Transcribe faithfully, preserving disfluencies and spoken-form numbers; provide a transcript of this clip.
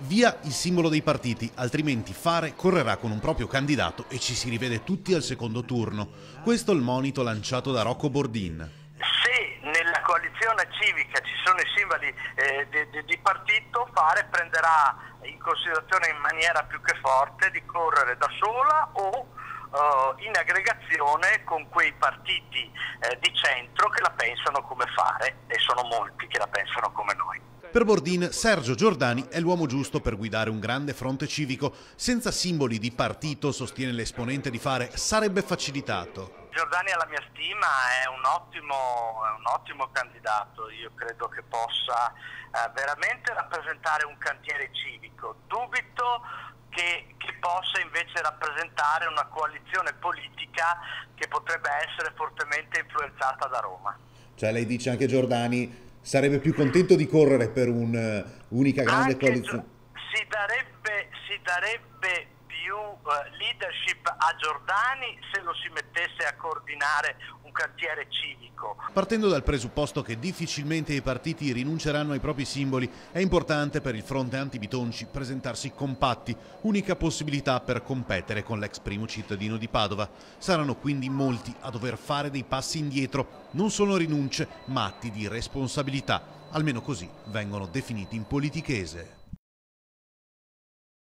Via il simbolo dei partiti, altrimenti Fare correrà con un proprio candidato e ci si rivede tutti al secondo turno. Questo è il monito lanciato da Rocco Bordin. Se nella coalizione civica ci sono i simboli eh, di, di, di partito, Fare prenderà in considerazione in maniera più che forte di correre da sola o eh, in aggregazione con quei partiti eh, di centro che la pensano come Fare, e sono molti che la pensano come noi. Per Bordin, Sergio Giordani è l'uomo giusto per guidare un grande fronte civico. Senza simboli di partito, sostiene l'esponente di Fare, sarebbe facilitato. Giordani, alla mia stima, è un ottimo, è un ottimo candidato. Io credo che possa eh, veramente rappresentare un cantiere civico. Dubito che, che possa invece rappresentare una coalizione politica che potrebbe essere fortemente influenzata da Roma. Cioè lei dice anche Giordani sarebbe più contento di correre per un'unica grande Anche coalizione? Si darebbe, si darebbe più uh, leadership a Giordani se lo si mettesse a coordinare un cantiere civico. Partendo dal presupposto che difficilmente i partiti rinunceranno ai propri simboli, è importante per il fronte anti-Bitonci presentarsi compatti, unica possibilità per competere con l'ex primo cittadino di Padova. Saranno quindi molti a dover fare dei passi indietro. Non sono rinunce, ma atti di responsabilità. Almeno così vengono definiti in politichese.